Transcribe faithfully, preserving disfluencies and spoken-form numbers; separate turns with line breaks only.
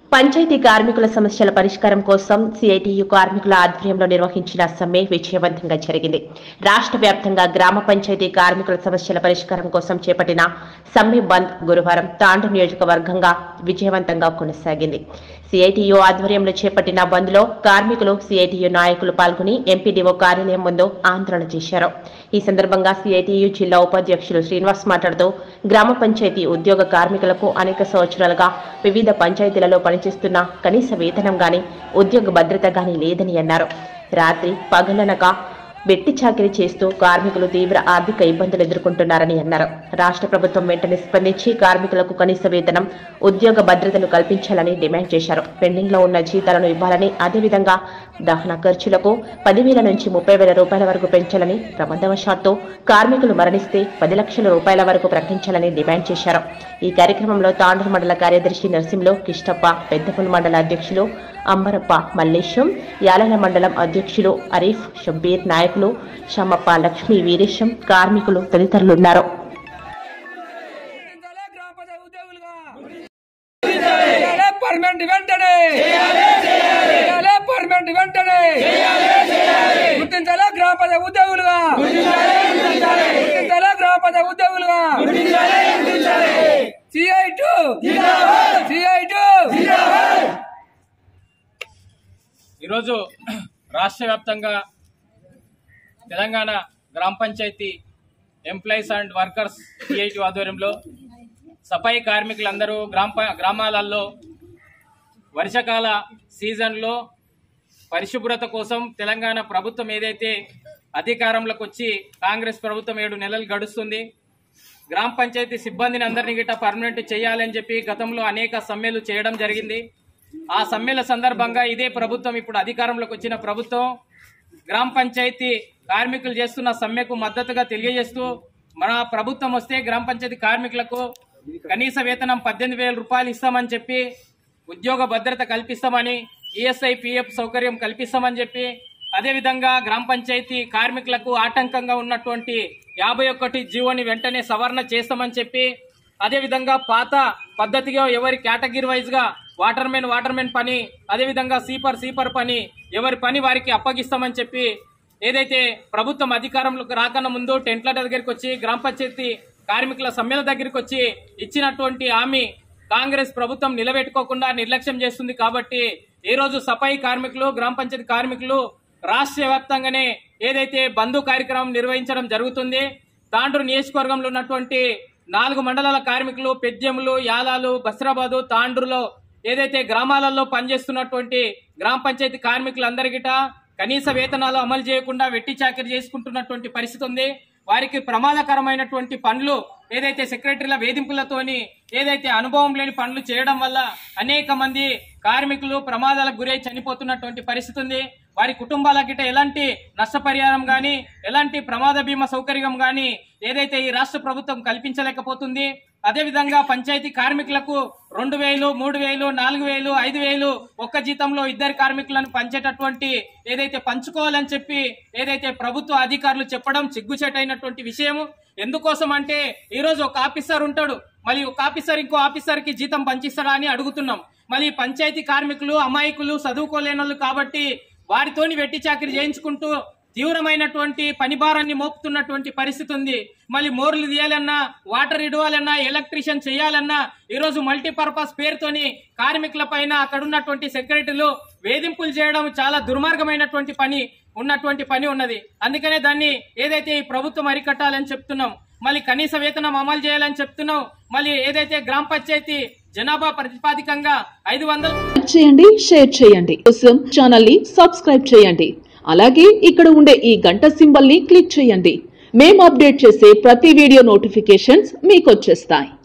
పంచాయతీ కార్మికుల సమస్యల పరిష్కారం కోసం సిఐటియు కార్మికుల ఆధ్వర్యంలో నిర్వహించిన సమ్మె విజయవంతంగా జరిగింది. రాష్ట్ర వ్యాప్తంగా గ్రామ పంచాయతీ కార్మికుల సమస్యల పరిష్కారం కోసం చేపట్టిన సమ్మె బంద్ గురువారం తాండూరు నియోజకవర్గంగా విజయవంతంగా కొనసాగింది. సిఐటియు ఆధ్వర్యంలో చేపట్టిన బంద్ లో కార్మికులు, సిఐటియు నాయకులు పాల్గొని ఎంపీడీఓ కార్యాలయం ముందు ఆందోళన చేశారు. ఈ సందర్భంగా సిఐటియు జిల్లా ఉపాధ్యక్షులు శ్రీనివాస్ మాట్లాడుతూ గ్రామ పంచాయతీ ఉద్యోగ కార్మికులకు అనేక సంవత్సరాలుగా వివిధ పంచాయతీలలో పనిచేస్తున్న కనీస వేతనం గాని, ఉద్యోగ భద్రత గాని లేదని అన్నారు. రాత్రి పగలనక వెట్టి చాకిరీ చేస్తూ కార్మికులు తీవ్ర ఆర్థిక ఇబ్బందులు ఎదుర్కొంటున్నారని అన్నారు. రాష్ట్ర ప్రభుత్వం వెంటనే స్పందించి కార్మికులకు కనీస వేతనం, ఉద్యోగ భద్రతను కల్పించాలని డిమాండ్ చేశారు. పెండింగ్ లో ఉన్న జీతాలను ఇవ్వాలని, అదేవిధంగా దహన ఖర్చులకు పదివేల నుంచి ముప్పై వేల రూపాయల వరకు పెంచాలని, ప్రమాదవశాత్తు కార్మికులు మరణిస్తే పది లక్షల రూపాయల వరకు ప్రకటించాలని డిమాండ్ చేశారు. ఈ కార్యక్రమంలో తాండూరు మండల కార్యదర్శి నరసింహులు, కిష్టప్ప, పెద్దపల్లి మండల అధ్యక్షులు అంబరప్ప, మల్లేశం, యాలల మండలం అధ్యక్షులు అరీఫ్, షబ్బీర్, నాయకులు షమ్మప్ప, లక్ష్మీ, వీరేశం, కార్మికులు తదితరులున్నారు.
ఈరోజు రాష్ట్ర వ్యాప్తంగా తెలంగాణ గ్రామ panchayat employees and workers CIT ఆధ్వర్యంలో సఫాయి కార్మికులందరూ గ్రామ గ్రామాలలో వర్షాకాల సీజన్లో పరిశుభ్రత కోసం తెలంగాణ ప్రభుత్వం ఏదైతే అధికారంలోకి వచ్చి కాంగ్రెస్ ప్రభుత్వం ఏడు నెలలు గడుస్తుంది, గ్రామ పంచాయతీ సిబ్బందిని అందరినీ గిట్ట పర్మనెంట్ చేయాలని చెప్పి గతంలో అనేక సమ్మెలు చేయడం జరిగింది. ఆ సమ్మెల సందర్భంగా ఇదే ప్రభుత్వం, ఇప్పుడు అధికారంలోకి వచ్చిన ప్రభుత్వం, గ్రామ పంచాయతీ కార్మికులు చేస్తున్న సమ్మెకు మద్దతుగా తెలియజేస్తూ మన ప్రభుత్వం వస్తే గ్రామ పంచాయతీ కార్మికులకు కనీస వేతనం పద్దెనిమిది వేల రూపాయలు ఇస్తామని చెప్పి, ఉద్యోగ భద్రత కల్పిస్తామని, ఈఎస్ఐ పిఎఫ్ సౌకర్యం కల్పిస్తామని చెప్పి, అదేవిధంగా గ్రామ పంచాయతీ కార్మికులకు ఆటంకంగా ఉన్నటువంటి యాభై ఒకటి జీవోని వెంటనే సవరణ చేస్తామని చెప్పి, అదేవిధంగా పాత పద్ధతిగా ఎవరి కేటగిరీ వైజ్ గా వాటర్ మెన్ వాటర్ మెన్ పని, అదేవిధంగా సీపర్ సీపర్ పని ఎవరి పని వారికి అప్పగిస్తామని చెప్పి, ఏదైతే ప్రభుత్వం అధికారంలోకి రాకన్నా ముందు టెంట్ల దగ్గరికి వచ్చి గ్రామ పంచాయతీ కార్మికుల సమ్మెల దగ్గరికి వచ్చి ఇచ్చినటువంటి హామీ కాంగ్రెస్ ప్రభుత్వం నిలబెట్టుకోకుండా నిర్లక్ష్యం చేస్తుంది. కాబట్టి ఈ రోజు సఫాయి కార్మికులు, గ్రామ పంచాయతీ కార్మికులు రాష్ట్ర వ్యాప్తంగానే ఏదైతే బంధు కార్యక్రమం నిర్వహించడం జరుగుతుంది. తాండూరు నియోజకవర్గంలో ఉన్నటువంటి నాలుగు మండలాల కార్మికులు, పెద్యములు, యాలాలు, బస్రాబాదు, తాండూరులో ఏదైతే గ్రామాలలో పనిచేస్తున్నటువంటి గ్రామ పంచాయతీ కార్మికులందరికిట కనీస వేతనాలు అమలు చేయకుండా వెట్టి చాకిరీ చేసుకుంటున్నటువంటి పరిస్థితి ఉంది. వారికి ప్రమాదకరమైనటువంటి పనులు ఏదైతే సెక్రటరీల వేధింపులతోని ఏదైతే అనుభవం లేని పనులు చేయడం వల్ల అనేక మంది కార్మికులు ప్రమాదాలకు గురై చనిపోతున్నటువంటి పరిస్థితి ఉంది. వారి కుటుంబాలకిట ఎలాంటి నష్టపరిహారం గాని, ఎలాంటి ప్రమాద బీమా సౌకర్యం గాని ఏదైతే ఈ రాష్ట్ర ప్రభుత్వం కల్పించలేకపోతుంది. అదేవిధంగా పంచాయతీ కార్మికులకు రెండు వేలు మూడు వేలు నాలుగు వేలు ఐదు వేలు ఒక్క జీతంలో ఇద్దరు కార్మికులను పంచేటటువంటి ఏదైతే పంచుకోవాలని చెప్పి ఏదైతే ప్రభుత్వ అధికారులు చెప్పడం సిగ్గుచేటైనటువంటి విషయము. ఎందుకోసం అంటే ఈ రోజు ఒక ఆఫీసర్ ఉంటాడు, మళ్ళీ ఒక ఆఫీసర్ ఇంకో ఆఫీసర్ కి జీతం పంచిస్తాడా అని అడుగుతున్నాం. మళ్ళీ పంచాయతీ కార్మికులు అమాయకులు, చదువుకోలేనోళ్ళు కాబట్టి వారితోని వెట్టి చాకిరీ చేయించుకుంటూ తీవ్రమైనటువంటి పని భారాన్ని మోపుతున్నటువంటి పరిస్థితి ఉంది. మళ్ళీ మోర్లు తీయాలన్నా, వాటర్ ఇవ్వాలన్నా, ఎలక్ట్రీషియన్ చేయాలన్నా ఈ రోజు మల్టీపర్పస్ పేరుతోని కార్మికుల పైన అక్కడ ఉన్నటువంటి సెక్రటరీలు వేధింపులు చేయడం చాలా దుర్మార్గమైనటువంటి పని ఉన్నటువంటి పని ఉన్నది. అందుకనే దాన్ని ఏదైతే ఈ ప్రభుత్వం అరికట్టాలని చెప్తున్నాం. మళ్ళీ కనీస వేతనం అమలు చేయాలని చెప్తున్నాం. మళ్ళీ ఏదైతే గ్రామ పంచాయతీ జనాభా ప్రతిపాదికంగా ఐదు వందలు
చేయండి, షేర్ చేయండి, కోసం ఛానల్ ని సబ్స్క్రైబ్ చేయండి. అలాగే ఇక్కడ ఉండే ఈ గంట సింబల్ ని క్లిక్ చేయండి. మేము అప్డేట్ చేసే ప్రతి వీడియో నోటిఫికేషన్స్ మీకు వచ్చేస్తాయి.